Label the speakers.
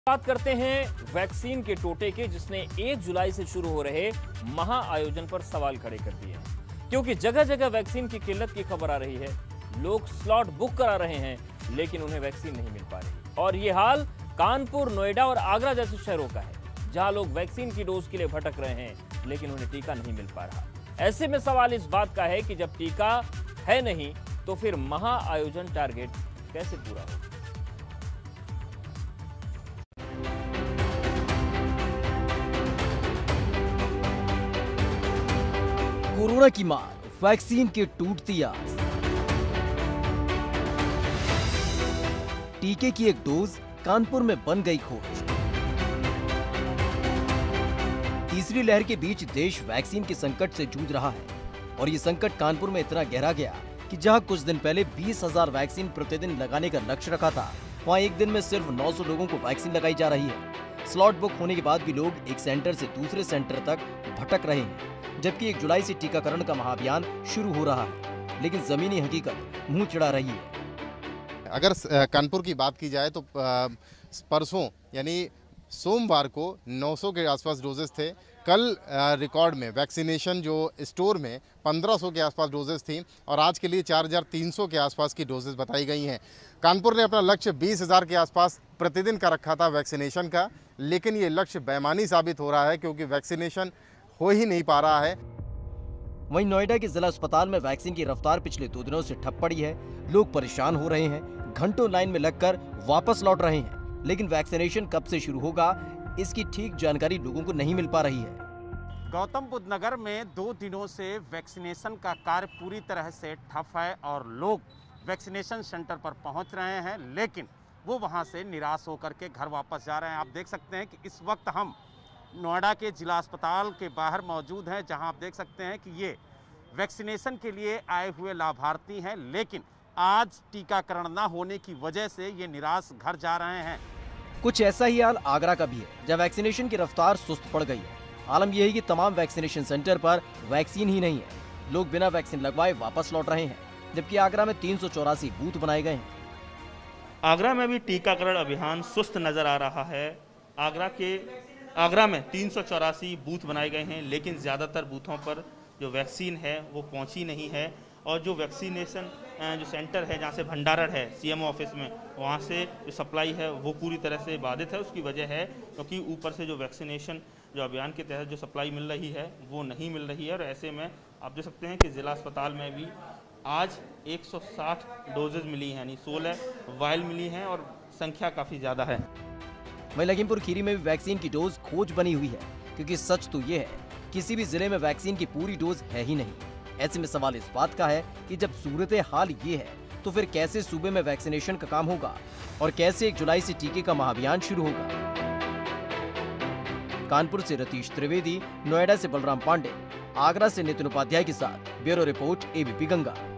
Speaker 1: बात करते हैं वैक्सीन के टोटे के, जिसने 1 जुलाई से शुरू हो रहे महा आयोजन पर सवाल खड़े कर दिए हैं। क्योंकि जगह जगह वैक्सीन की किल्लत की खबर आ रही है। लोग स्लॉट बुक करा रहे हैं, लेकिन उन्हें वैक्सीन नहीं मिल पा रही। और ये हाल कानपुर, नोएडा और आगरा जैसे शहरों का है, जहां लोग वैक्सीन की डोज के लिए भटक रहे हैं, लेकिन उन्हें टीका नहीं मिल पा रहा। ऐसे में सवाल इस बात का है कि जब टीका है नहीं, तो फिर महा आयोजन टारगेट कैसे पूरा होगा।
Speaker 2: कोरोना की मार, वैक्सीन की टूटती आस। टीके की एक डोज कानपुर में बन गई खोज। तीसरी लहर के बीच देश वैक्सीन के संकट से जूझ रहा है, और ये संकट कानपुर में इतना गहरा गया कि जहां कुछ दिन पहले 20,000 वैक्सीन प्रतिदिन लगाने का लक्ष्य रखा था, वहां एक दिन में सिर्फ 900 लोगों को वैक्सीन लगाई जा रही है। स्लॉट बुक होने के बाद भी लोग एक सेंटर से दूसरे सेंटर तक भटक रहे हैं, जबकि 1 जुलाई से टीकाकरण का महाअभियान शुरू हो रहा है, लेकिन जमीनी हकीकत मुंह चिढ़ा रही है।
Speaker 3: अगर कानपुर की बात की जाए तो परसों यानी सोमवार को 900 के आसपास डोजेस थे। कल रिकॉर्ड में वैक्सीनेशन जो स्टोर में 1500 के आसपास डोजेस थी, और आज के लिए 4300 के आसपास की डोजेस बताई गई हैं। कानपुर ने अपना लक्ष्य 20,000 के आसपास प्रतिदिन का रखा था वैक्सीनेशन का, लेकिन ये लक्ष्य बेईमानी साबित हो रहा है, क्योंकि वैक्सीनेशन हो ही नहीं पा रहा है।
Speaker 2: वहीं नोएडा के जिला अस्पताल में वैक्सीन की रफ्तार पिछले 2 दिनों से ठप पड़ी है। लोग परेशान हो रहे हैं, घंटों लाइन में लगकर वापस लौट रहे हैं, लेकिन वैक्सीनेशन कब से शुरू होगा, इसकी ठीक जानकारी लोगों को नहीं मिल पा रही है।
Speaker 4: गौतम बुद्ध नगर में 2 दिनों से वैक्सीनेशन का कार्य पूरी तरह से ठप है, और लोग वैक्सीनेशन सेंटर पर पहुंच रहे हैं, लेकिन वो वहां से निराश होकर के घर वापस जा रहे हैं। आप देख सकते हैं कि इस वक्त हम नोएडा के जिला अस्पताल के बाहर मौजूद हैं, जहां आप देख सकते हैं कि ये वैक्सीनेशन के लिए आए हुए लाभार्थी हैं, लेकिन आज टीकाकरण न होने की वजह से ये निराश घर जा रहे हैं।
Speaker 2: कुछ ऐसा ही हाल आगरा का भी है, जहां वैक्सीनेशन की रफ्तार सुस्त पड़ गई है। आलम यह है कि तमाम वैक्सीनेशन सेंटर पर वैक्सीन ही नहीं है। लोग बिना वैक्सीन लगवाए वापस लौट रहे हैं, जबकि आगरा में 384 बूथ बनाए गए हैं।
Speaker 5: आगरा में भी टीकाकरण अभियान सुस्त नजर आ रहा है। आगरा में 384 बूथ बनाए गए हैं, लेकिन ज़्यादातर बूथों पर जो वैक्सीन है वो पहुंची नहीं है, और जो वैक्सीनेशन जो सेंटर है जहां से भंडारण है सीएमओ ऑफिस में, वहां से जो सप्लाई है वो पूरी तरह से बाधित है। उसकी वजह है क्योंकि ऊपर से जो वैक्सीनेशन जो अभियान के तहत जो सप्लाई मिल रही है वो नहीं मिल रही है। और ऐसे में आप देख सकते हैं कि ज़िला अस्पताल में भी आज 160 डोजेज मिली हैं, यानी 16 वायल मिली हैं, और संख्या काफ़ी ज़्यादा है।
Speaker 2: वहीं लखीमपुर खीरी में भी वैक्सीन की डोज खोज बनी हुई है, क्योंकि सच तो ये है किसी भी जिले में वैक्सीन की पूरी डोज है ही नहीं। ऐसे में सवाल इस बात का है कि जब सूरत हाल ये है, तो फिर कैसे सूबे में वैक्सीनेशन का काम होगा, और कैसे 1 जुलाई से टीके का महाअभियान शुरू होगा। कानपुर से रतीश त्रिवेदी, नोएडा से बलराम पांडे, आगरा से नितिन उपाध्याय के साथ ब्यूरो रिपोर्ट ABP गंगा।